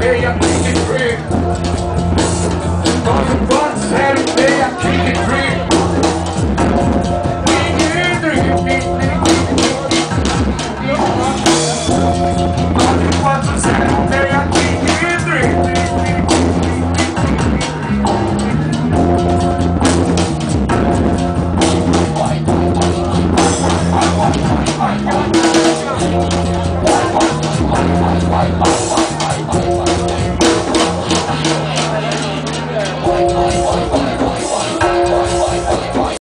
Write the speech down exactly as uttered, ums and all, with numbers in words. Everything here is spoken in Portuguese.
B, a King Tree. nove quatro zero B, a King Tree. nove quatro zero B.